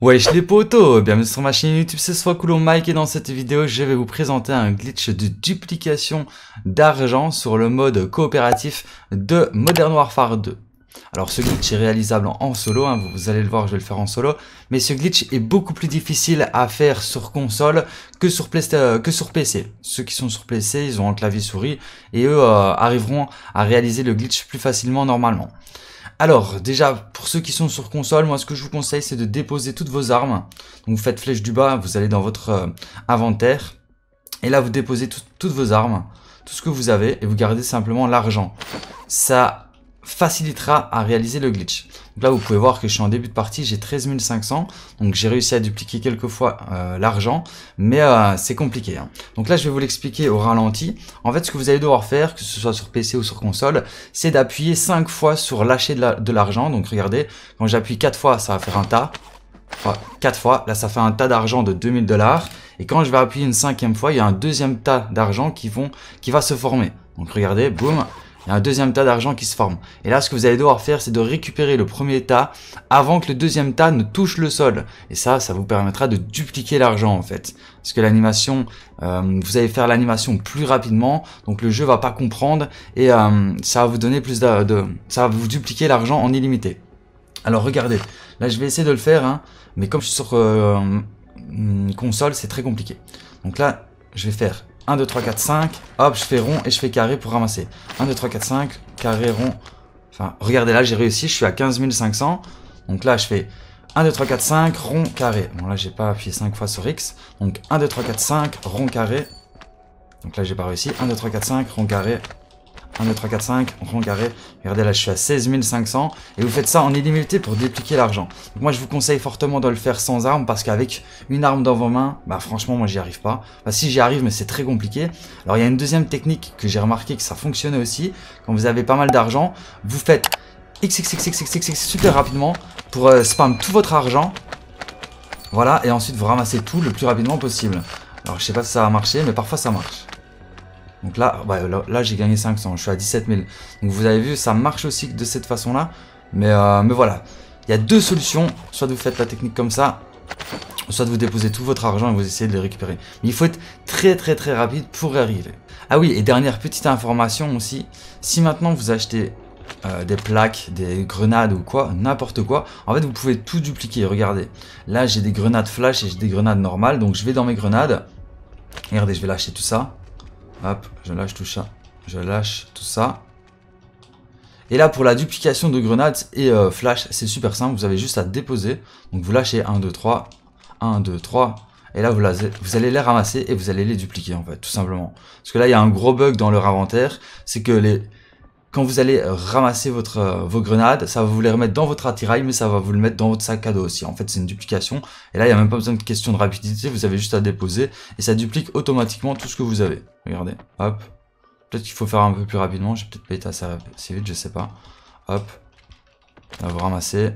Wesh les potos, bienvenue sur ma chaîne YouTube, c'est Swakoulo Mike et dans cette vidéo je vais vous présenter un glitch de duplication d'argent sur le mode coopératif de Modern Warfare 2. Alors ce glitch est réalisable en solo, hein, vous allez le voir, je vais le faire en solo, mais ce glitch est beaucoup plus difficile à faire sur console que sur PC. Ceux qui sont sur PC, ils ont un clavier souris et eux arriveront à réaliser le glitch plus facilement normalement. Alors, déjà, pour ceux qui sont sur console, moi ce que je vous conseille c'est de déposer toutes vos armes. Donc vous faites flèche du bas, vous allez dans votre inventaire. Et là vous déposez toutes vos armes, tout ce que vous avez, et vous gardez simplement l'argent. Ça facilitera à réaliser le glitch. Donc là vous pouvez voir que je suis en début de partie, j'ai 13 500. Donc j'ai réussi à dupliquer quelques fois l'argent, mais c'est compliqué. Hein. Donc là je vais vous l'expliquer au ralenti. En fait ce que vous allez devoir faire, que ce soit sur PC ou sur console, c'est d'appuyer 5 fois sur lâcher de l'argent. Donc regardez, quand j'appuie 4 fois ça va faire un tas. Enfin, 4 fois, là ça fait un tas d'argent de 2000 $. Et quand je vais appuyer une 5e fois, il y a un deuxième tas d'argent qui va se former. Donc regardez, boum. Il y a un deuxième tas d'argent qui se forme. Et là, ce que vous allez devoir faire, c'est de récupérer le premier tas avant que le deuxième tas ne touche le sol. Et ça vous permettra de dupliquer l'argent en fait. Parce que l'animation, vous allez faire l'animation plus rapidement. Donc le jeu va pas comprendre et ça va vous donner plus ça va vous dupliquer l'argent en illimité. Alors regardez, là je vais essayer de le faire, hein, mais comme je suis sur console, c'est très compliqué. Donc là, je vais faire 1, 2, 3, 4, 5, hop, je fais rond et je fais carré pour ramasser. 1, 2, 3, 4, 5, carré, rond. Enfin, regardez là, j'ai réussi, je suis à 15 500. Donc là, je fais 1, 2, 3, 4, 5, rond, carré. Bon, là, j'ai pas appuyé 5 fois sur X. Donc 1, 2, 3, 4, 5, rond, carré. Donc là, j'ai pas réussi. 1, 2, 3, 4, 5, rond, carré. 1, 2, 3, 4, 5, rond carré. Regardez là, je suis à 16 500. Et vous faites ça en illimité pour dupliquer l'argent. Donc moi, je vous conseille fortement de le faire sans arme. Parce qu'avec une arme dans vos mains, bah franchement, moi, j'y arrive pas. Bah si, j'y arrive, mais c'est très compliqué. Alors, il y a une deuxième technique que j'ai remarqué que ça fonctionnait aussi. Quand vous avez pas mal d'argent, vous faites XXXXXX super rapidement pour spam tout votre argent. Voilà, et ensuite, vous ramassez tout le plus rapidement possible. Alors, je sais pas si ça va marcher, mais parfois, ça marche. Donc là, là j'ai gagné 500, je suis à 17 000. Donc vous avez vu, ça marche aussi de cette façon-là. Mais voilà, il y a deux solutions. Soit vous faites la technique comme ça, soit vous déposez tout votre argent et vous essayez de les récupérer. Mais il faut être très rapide pour y arriver. Ah oui, et dernière petite information aussi. Si maintenant vous achetez des plaques, des grenades ou quoi, n'importe quoi, en fait vous pouvez tout dupliquer. Regardez, là j'ai des grenades flash et j'ai des grenades normales. Donc je vais dans mes grenades. Regardez, je vais lâcher tout ça. Hop, je lâche tout ça. Je lâche tout ça. Et là, pour la duplication de grenades et flash, c'est super simple. Vous avez juste à déposer. Donc, vous lâchez 1, 2, 3. 1, 2, 3. Et là, vous allez les ramasser et vous allez les dupliquer, en fait, tout simplement. Parce que là, il y a un gros bug dans leur inventaire. C'est que quand vous allez ramasser vos grenades, ça va vous les remettre dans votre attirail, mais ça va vous le mettre dans votre sac à dos aussi. En fait, c'est une duplication. Et là, il n'y a même pas besoin de question de rapidité. Vous avez juste à déposer et ça duplique automatiquement tout ce que vous avez. Regardez, hop. Peut-être qu'il faut faire un peu plus rapidement. J'ai peut-être pas été assez vite, je sais pas. Hop. Là, vous ramassez.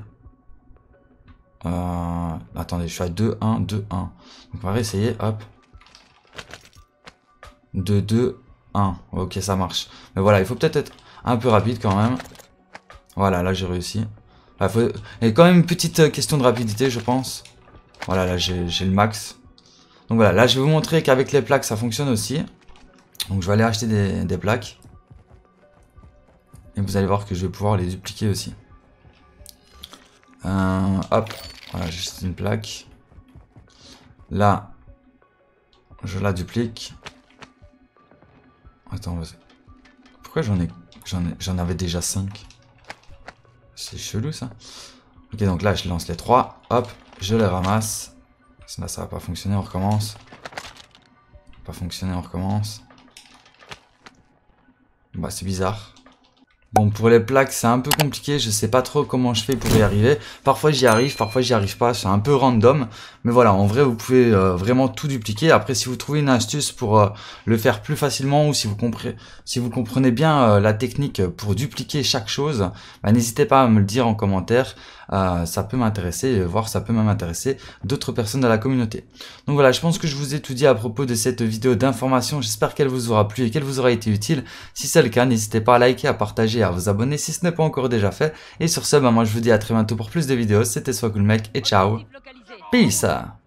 Attendez, je suis à 2, 1, 2, 1. Donc, on va réessayer. Hop. 2, 2, 1. Ok, ça marche. Mais voilà, il faut peut-être être un peu rapide quand même. Voilà, là j'ai réussi. Là, il y a quand même une petite question de rapidité, je pense. Voilà, là j'ai le max. Donc voilà, là je vais vous montrer qu'avec les plaques ça fonctionne aussi. Donc je vais aller acheter des plaques. Et vous allez voir que je vais pouvoir les dupliquer aussi. Hop, voilà, j'ai acheté une plaque. Là, je la duplique. Attends, pourquoi j'en avais déjà 5? C'est chelou ça. Ok, donc là je lance les 3. Hop, je les ramasse. Là ça va pas fonctionner, on recommence. Pas fonctionner, on recommence. Bah c'est bizarre. Bon, pour les plaques c'est un peu compliqué, je sais pas trop comment je fais pour y arriver. Parfois j'y arrive pas, c'est un peu random. Mais voilà, en vrai vous pouvez vraiment tout dupliquer. Après si vous trouvez une astuce pour le faire plus facilement ou si vous comprenez bien la technique pour dupliquer chaque chose, bah, n'hésitez pas à me le dire en commentaire. Ça peut m'intéresser, voire ça peut même intéresser d'autres personnes de la communauté. Donc voilà, je pense que je vous ai tout dit à propos de cette vidéo d'information. J'espère qu'elle vous aura plu et qu'elle vous aura été utile. Si c'est le cas, n'hésitez pas à liker, à partager, à vous abonner si ce n'est pas encore déjà fait. Et sur ce, bah, moi je vous dis à très bientôt pour plus de vidéos. C'était Swakoulo Mike et ciao. Peace.